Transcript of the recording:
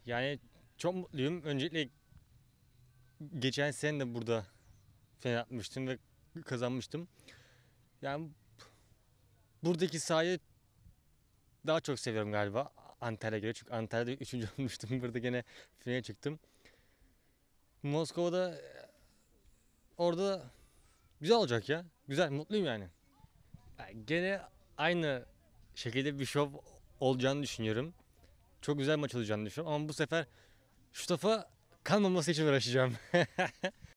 Yani çok mutluyum. Öncelikle geçen sene de burada final atmıştım ve kazanmıştım. Yani buradaki sahayı daha çok seviyorum galiba Antalya'ya göre. Çünkü Antalya'da üçüncü olmuştum. Burada gene finale çıktım. Moskova'da orada güzel olacak ya. Güzel, mutluyum yani. Yani gene aynı şekilde bir şov olacağını düşünüyorum. Çok güzel maç olacağını düşünüyorum. Ama bu sefer şu tarafa kalmaması için uğraşacağım.